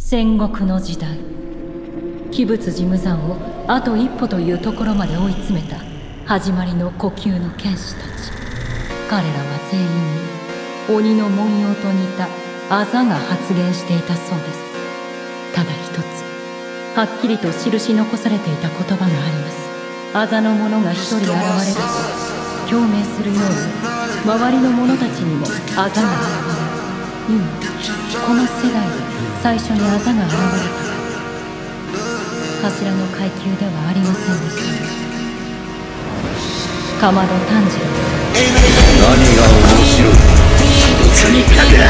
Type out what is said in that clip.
戦国の時代、鬼仏寺無惨をあと一歩というところまで追い詰めた始まりの呼吸の剣士たち。彼らは全員に鬼の文様と似たあざが発現していたそうです。ただ一つはっきりと印残されていた言葉があります。あざの者が一人現れると共鳴するように周りの者たちにもあざが現れる。今この世代で最初にあざが現れた柱の階級ではありませんでした。かまど炭治郎さん、 何が面白い？鬼に勝てな